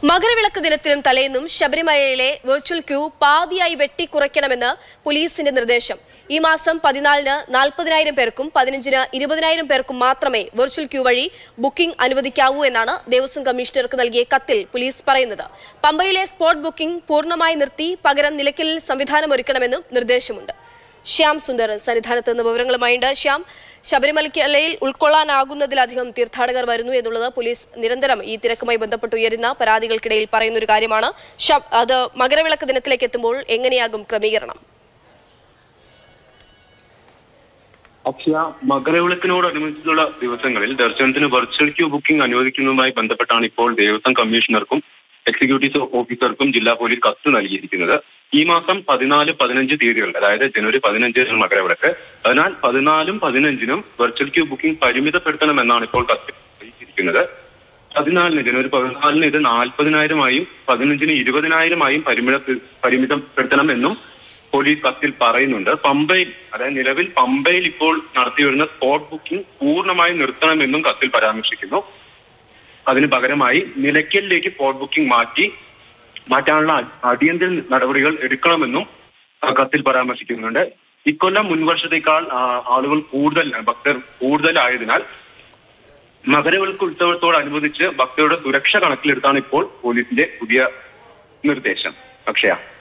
മകരവിളക്ക് ദിനത്തിലും തലേന്നും ശബരിമലയിലെ virtual queue പാതിയായി വെട്ടിക്കുറയ്ക്കണമെന്ന് പോലീസിന്റെ നിർദ്ദേശം. ഈ മാസം 14-ന് 40,000 പേർക്കും 15-ന് 20,000 പേർക്കും മാത്രമേ വെർച്വൽ ക്യൂ വഴി ബുക്കിംഗ് അനുവദിക്കാവൂ എന്നാണ് ദേവസ്വം കമ്മീഷണർക്ക് നൽകിയ കത്തിൽ പോലീസ് പറയുന്നത്. പമ്പയിലെ സ്പോട്ട് ബുക്കിംഗ് പൂർണ്ണമായി നിർത്തി പകരം നിലയ്ക്കലിൽ സംവിധാനമൊരുക്കണമെന്നും നിർദ്ദേശമുണ്ട്. ശ്യാം സുന്ദർ സന്നിധാനത്ത് നിന്ന് വിവരങ്ങളുമായുണ്ട്. ശ്യാം, ശബരിമലയിൽ ഉൾക്കൊള്ളാനാകുന്നതിലധികം തീർത്ഥാടകർ വരുന്നു എന്നുള്ളത് പോലീസ് നിരന്തരം ഈ തിരക്കുമായി ബന്ധപ്പെട്ട് ഉയരുന്ന പരാതികൾക്കിടയിൽ പറയുന്ന ഒരു കാര്യമാണ്. അത് മകരവിളക്ക് ദിനത്തിലേക്ക് എത്തുമ്പോൾ എങ്ങനെയാകും ക്രമീകരണം? അക്ഷയ, മകരവിളക്കിനോടനുബന്ധിച്ചുള്ള ദിവസങ്ങളിൽ ദർശനത്തിന് വെർച്വൽ ക്യൂ ബുക്കിംഗ് അനുവദിക്കുന്നതുമായി ബന്ധപ്പെട്ടാണ് ഇപ്പോൾ ദേവസ്വം കമ്മീഷണർക്കും എക്സിക്യൂട്ടീവ് ഓഫീസർക്കും ജില്ലാ പോലീസ് കത്ത് നൽകിയിരിക്കുന്നത്. ഈ മാസം 14-15 തീയതികൾ, അതായത് ജനുവരി 15 മകരവിളക്ക്, അതിനാൽ 14-നും 15-നും വെർച്വൽ ക്യൂ ബുക്കിംഗ് പരിമിതപ്പെടുത്തണമെന്നാണ് ഇപ്പോൾ കത്ത് അറിയിച്ചിരിക്കുന്നത്. ജനുവരി 14-ന് ഇത് 40,000-ആയും 15-ന് 20,000-ആയും പരിമിതപ്പെടുത്തണമെന്നും പോലീസ് കത്തിൽ പറയുന്നുണ്ട്. പമ്പയിൽ, അതായത് നിലവിൽ പമ്പയിൽ ഇപ്പോൾ നടത്തിവരുന്ന സ്പോട്ട് ബുക്കിംഗ് പൂർണ്ണമായും നിർത്തണമെന്നും കത്തിൽ പരാമർശിക്കുന്നു. അതിന് പകരമായി നിലയ്ക്കലിലേക്ക് സ്പോട്ട് ബുക്കിംഗ് മാറ്റാനുള്ള അടിയന്തര നടപടികൾ എടുക്കണമെന്നും കത്തിൽ പരാമർശിക്കുന്നുണ്ട്. ഇക്കൊല്ലം മുൻവർഷത്തേക്കാൾ ഭക്തർ കൂടുതലായതിനാൽ മകരവിളക്ക് ഉത്സവത്തോടനുബന്ധിച്ച് ഭക്തരുടെ സുരക്ഷ കണക്കിലെടുത്താണ് ഇപ്പോൾ പോലീസിന്റെ പുതിയ നിർദ്ദേശം. അക്ഷയ.